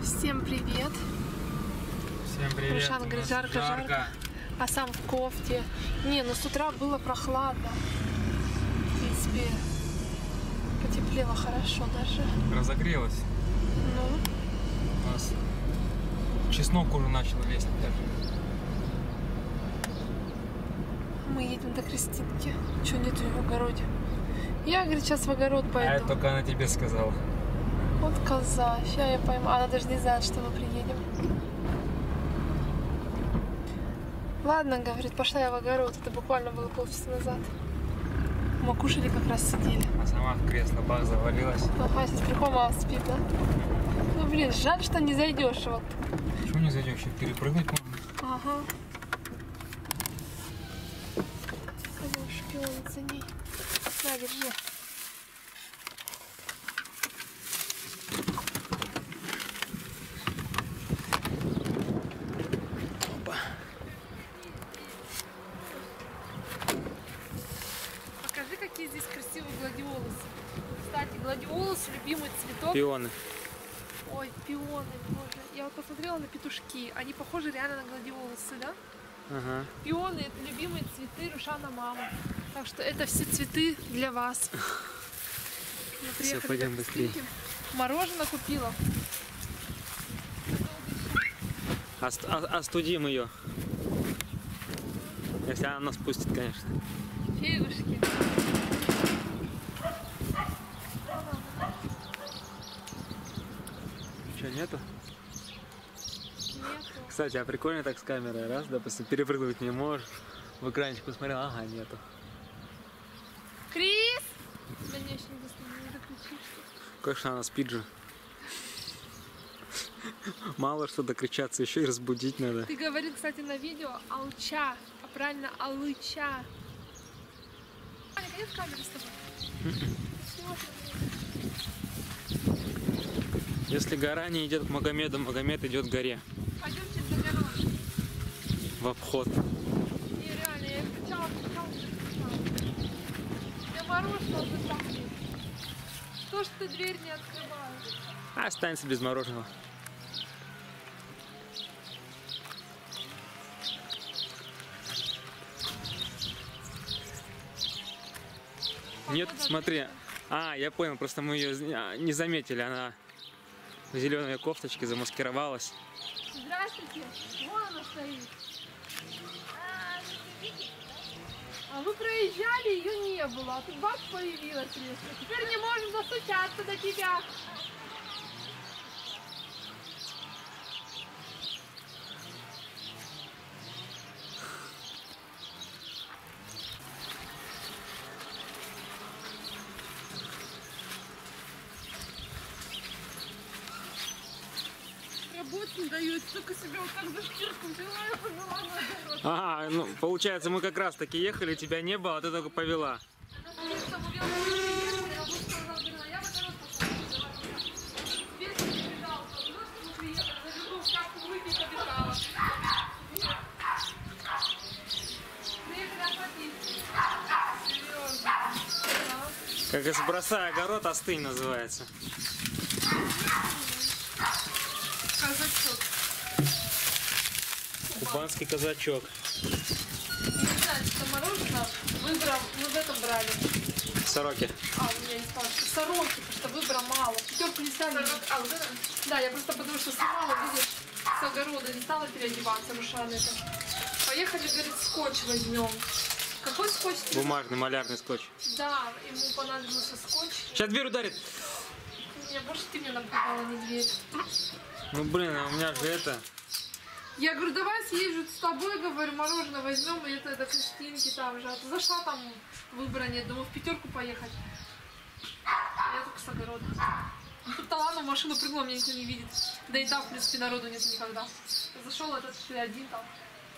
Всем привет. Всем привет. Рушан говорит, жарко. А сам в кофте. Не, ну с утра было прохладно. В принципе, потеплело хорошо даже. Разогрелась. Ну. У нас чеснок уже начал лезть. Мы едем до Кристинки. Чего нету в огороде? Я, говорит, сейчас в огород пойду. А это только она тебе сказала. Вот коза. Сейчас я пойму. Она даже не знает, что мы приедем. Ладно, говорит, пошла я в огород. Это буквально было полчаса назад. Мы кушали, как раз сидели. А сама в кресло бах завалилась. Ага, сейчас приходим, мама спит, да? Ну, блин, жаль, что не зайдешь. Вот. Почему не зайдешь? Перепрыгнуть можно. Ага. Пойдем шпионить за ней. На, держи. Покажи, какие здесь красивые гладиолусы. Кстати, гладиолус — любимый цветок. Пионы. Ой, пионы, боже. Я вот посмотрела на петушки. Они похожи реально на гладиолусы, да? Ага. Пионы — это любимые цветы Рушана мамы. Так что это все цветы для вас. Все, пойдем быстрее. Мороженое купила. Остудим ее. Если она нас пустит, конечно. Фигушки. Что, нету? Нету. Кстати, а прикольно так с камерой, раз, допустим, перепрыгнуть не можешь. В экранчик посмотрел, ага, нету. Крис! Да не, еще не докричишь. Конечно, она спит же. Мало что докричаться, еще и разбудить надо. Ты говорил, кстати, на видео алча, а правильно алыча. Аня, нет камеры с тобой? Если гора не идет к Магомеду, Магомед идет к горе. Пойдемте за горой. В обход. Не, реально, я кричала. Я мороженое уже так. Что ж ты дверь не открываешь? Останься без мороженого. Нет, смотри. А, я понял, просто мы ее не заметили. Она в зеленой кофточке замаскировалась. Здравствуйте. Вон она стоит. А вы проезжали, ее не было. А тут бац, появилась резко. Теперь не можем достучаться до тебя. Работать не дает, только себя вот так за шкирку взяла и повела на огород. Ага, ну получается мы как раз таки ехали, тебя не было, а ты только повела. Как из бросай огород, остынь называется. Казачок. Кубанский казачок. Не знаю, что мороженое выбрал, мы в этом брали. Сороки. А, у меня не спала, что сороки, потому что выбора мало. Пятерку не стали. А, вот это? Да, я просто потому что снимала, видишь, с огорода, не стала переодеваться, Рушан это. Поехали, говорит, скотч возьмем. Какой скотч? Бумажный, малярный скотч. Да, ему понадобился скотч. Сейчас дверь ударит. Не, больше ты мне напугала, не дверь. Ну блин, а у меня же это... Я говорю, давай съезжу с тобой, говорю, мороженое возьмем, и это до Кристинки там же. А ты зашла, там выбора нет, думаю, в пятерку поехать. Я только с огорода. Тут ладно, в машину прыгнула, меня никто не видит. Да и там, в принципе, народу нет никогда. Зашел этот ты один там.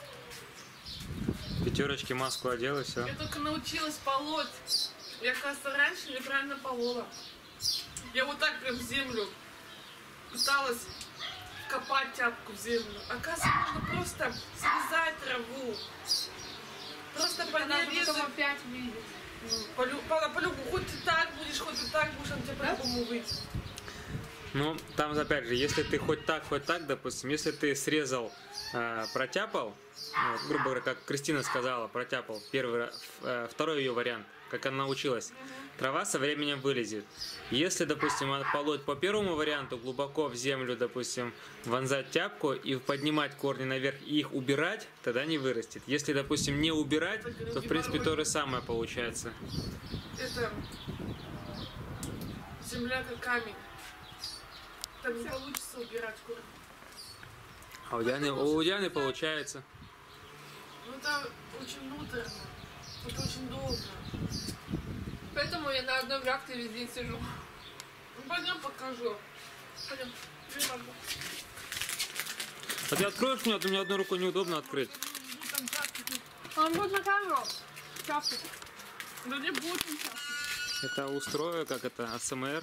Пятерочки, маску одел и все. Я только научилась полоть. Я, кажется, раньше неправильно полола. Я вот так прям в землю пыталась копать тяпку в землю. Оказывается, можно просто срезать траву. Просто по ней Надо резать. потом опять выйдет. По-любому, хоть и так будешь, хоть и так будешь, он тебе по-любому выйдет. Ну, там опять же, если ты хоть так, допустим, если ты срезал, протяпал, вот, грубо говоря, как Кристина сказала, протяпал второй ее вариант, как она научилась, трава со временем вылезет. Если, допустим, полоть по первому варианту, глубоко в землю, допустим, вонзать тяпку и поднимать корни наверх и их убирать, тогда не вырастет. Если, допустим, не убирать, то, в принципе, то же самое получается. Это земля как камень. Там не получится убирать корни. А у Дианы получается. Ну это очень муторно. Это очень долго. Поэтому я на одной грядке весь день сижу. Ну пойдем покажу. Пойдем. А ты откроешь мне, а то мне одной рукой неудобно открыть. Он будет на камеру. Чапкать. Да не будет ничего. Это устрою, как это, АСМР.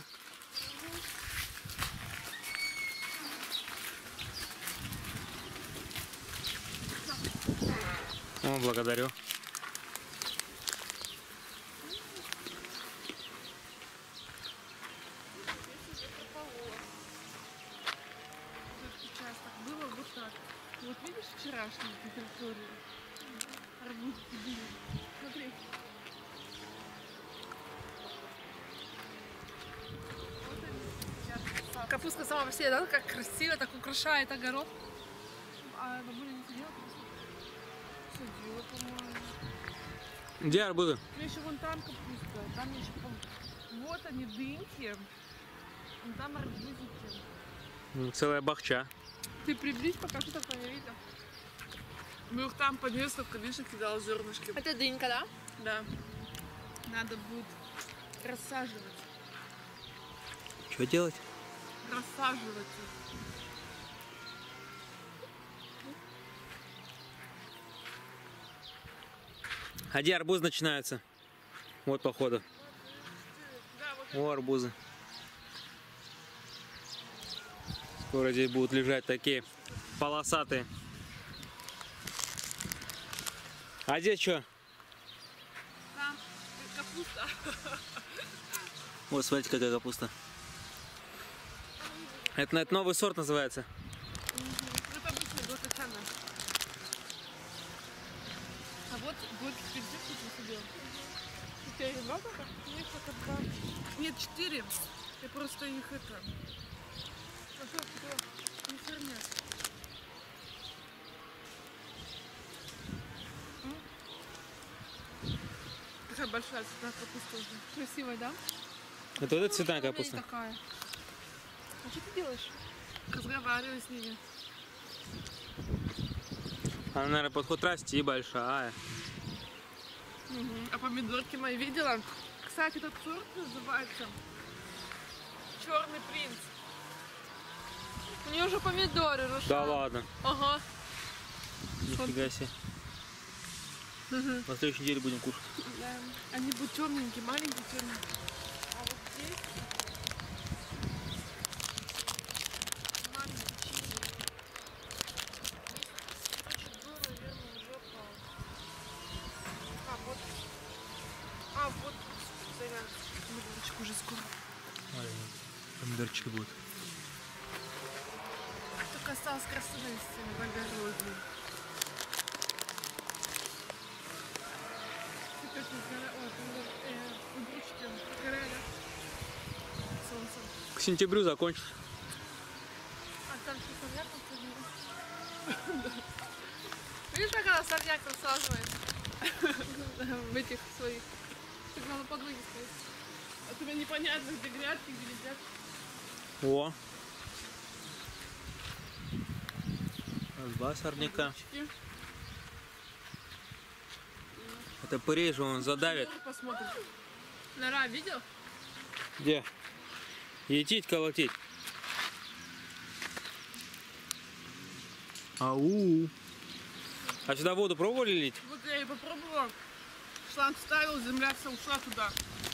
О, благодарю. Сейчас так было вот так. Вот видишь вчерашнюю температуру? Арбузики были. Смотри. Капустка сама по себе, да, как красиво, так украшает огород. А бабуля не сидела просто? Сидела, по-моему. Где арбузы? Ну еще вон там капуста, там еще вот они дыньки, вон там арбузики. Целая бахча. Ты приблизь, пока что такое не видно. Мы их там по несколько, видишь, кидала зернышки. Это дынька, да? Да. Надо будет рассаживать. Что делать? Рассаживать их. А где арбузы начинаются? Вот походу. Да, вот О, арбузы. Скоро здесь будут лежать такие полосатые. А здесь что? там капуста. Вот, смотрите, какая капуста. Это новый сорт называется. Это обычный гуакачана. А вот горький перчик я посадила. У тебя есть два только? Нет, только два. Нет, 4. Я просто их это... А что это? Не херня. Такая большая цветная капуста уже. Красивая, да? Это вот эта цветная У меня не капуста. такая. А что ты делаешь? Разговариваю с ними. Она, наверное, подход расти и большая. А помидорки мои видела? Кстати, этот сорт называется Черный принц. У нее уже помидоры рушат. Да ладно. Ага. Нифига себе. На следующей неделе будем кушать. Да. Они будут темненькие, маленькие, темненькие. А вот здесь маленькие чили. Очень здорово, верно, уже пал. Вот, помидорчик уже скоро. Помидорчики будут. Только осталось красивые в огороде. К сентябрю закончишь. А там что, сорняк посадила? Видишь, как она сорняк рассаживает? В этих своих. Так надо подвыги стоит. А тебе непонятно, где грядки, где летят. О. Два сорняка. Это пырей же он задавит. Посмотрим. Нора, видел? Где? Етить, колотить. Ау. А сюда воду пробовали лить? Вот я и попробовала. Шланг вставил, земля вся ушла туда.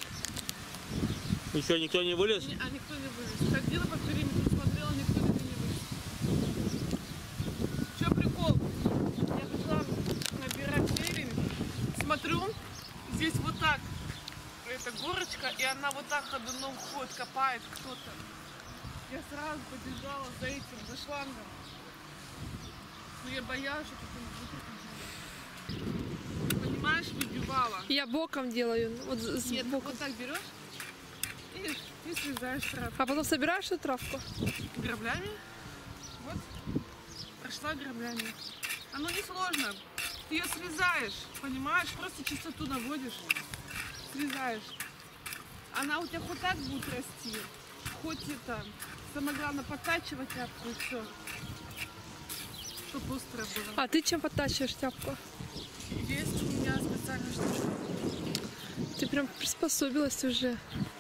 Еще никто не вылез? А никто не вылез. Ходила по периметру, смотрела, никто не вылез. Че прикол? Я пришла набирать зелень. Смотрю, здесь вот так. Это горочка, и она вот так ходуном ходит, копает кто-то. я сразу побежала за этим, за шлангом. Но я боялась, что ты выкрутишь. Понимаешь, выбивала. Я боком делаю. Вот Нет, боком. вот так берешь и срезаешь травку. А потом собираешь эту травку? Граблями. Вот. Прошла граблями. Оно не сложно. Ты ее срезаешь, понимаешь? Просто чистоту наводишь. Срезаешь. Она у тебя хоть так будет расти, хоть это. Самое главное подтачивать тряпку и все. Чтобы острое было. А ты чем подтачиваешь тряпку? Есть у меня специальная штучка. Ты прям приспособилась уже.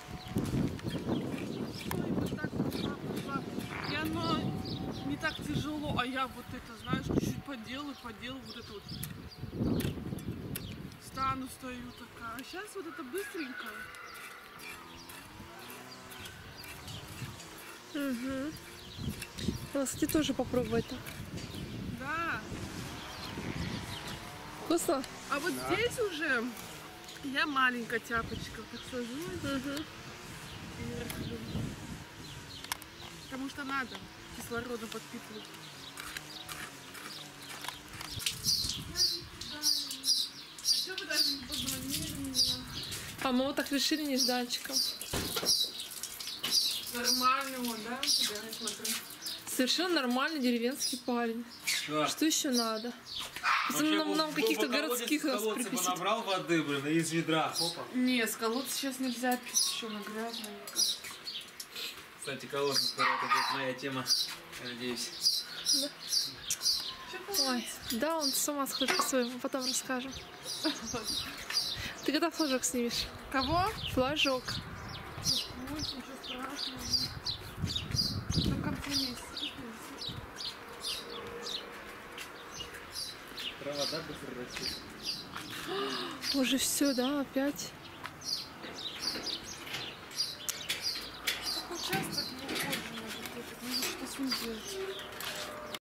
И вот так пошла. И оно не так тяжело, а я вот это, знаешь, чуть-чуть поделаю, вот это вот. Стану, стою такая. А сейчас вот это быстренько. Угу. Надо, кстати, тоже попробовать так. Да. Вкусно? А вот здесь уже я маленькая тяпочка. Так сажусь Угу. и расхожу. Потому что надо кислородом подпитывать. Еще вы даже не позвонили мне. А мы вот так решили нежданчиком. Нормальный он, да? Я не смотрю. Совершенно нормальный деревенский парень. Что еще надо? Нам каких-то городских нас приписать. набрал воды, блин, из ведра. Опа. Не, с колодца сейчас нельзя пить, еще на грязно, мне кажется. Кстати, колодец, скоро это будет моя тема, я надеюсь. Ой, да, он с ума сходит по-своему, потом расскажем. Ты когда флажок снимешь? Кого? Флажок. Ой, ничего страшного. В конце месяца. Трава, да, быстро растет? Уже все, да, опять. Так участок не ухоженный, надо что с ним делать.